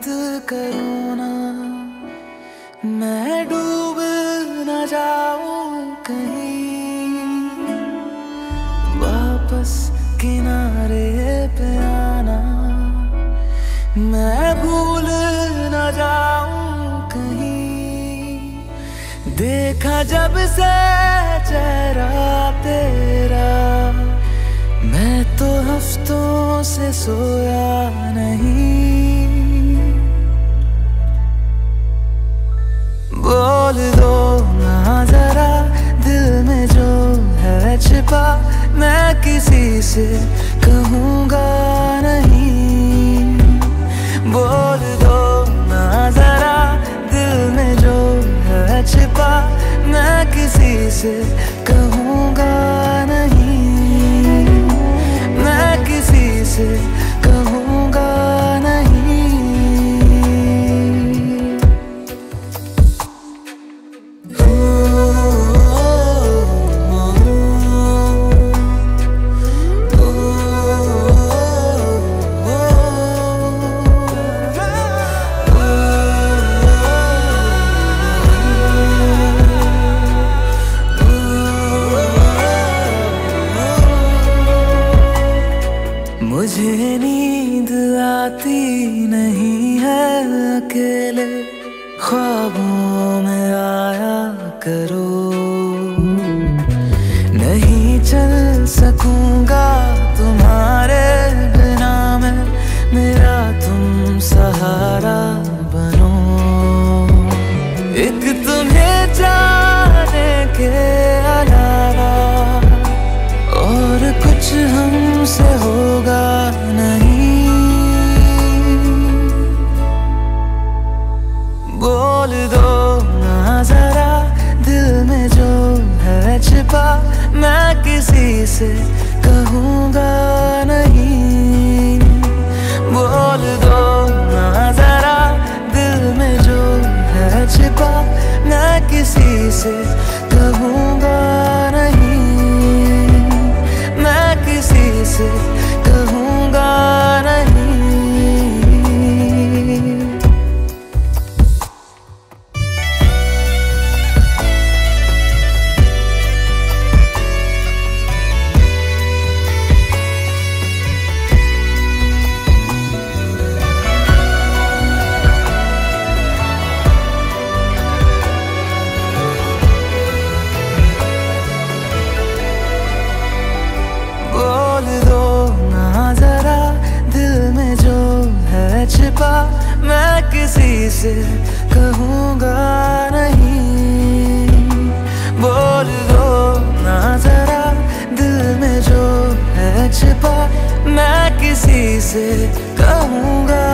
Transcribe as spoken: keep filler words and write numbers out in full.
मत करो ना, मैं डूब न जाऊं कहीं, वापस किनारे पे आना, मैं भूल न जाऊं कहीं। देखा जब से चेहरा तेरा, मैं तो हफ्तों से सोया नहीं। बोल दो ना जरा दिल में जो है छिपा, मैं किसी से कहूँगा नहीं। बोल दो ना जरा दिल में जो है छिपा, मैं किसी से कहूँगा नहीं, मैं किसी से कहूँगा नहीं। मुझे नींद आती नहीं है अकेले, ख्वाबों में आया करो। नहीं चल सकूंगा तुम्हारे बिना मैं, मेरा तुम सहारा बनो। एक तुम्हें जाने के अलावा और कुछ हमसे होगा नहीं। बोल दो ना जरा दिल में जो है छिपा, मैं किसी से कहूँगा नहीं। बोल दो ना जरा दिल में जो है छिपा, मैं किसी से कहूँगा नहीं, मैं किसी से कहूँगा नहीं। बोल दो ना जरा दिल में जो है छिपा, मैं किसी से कहूँगा नहीं। बोल दो ना जरा दिल में जो है छिपा, मैं किसी से कहूँगा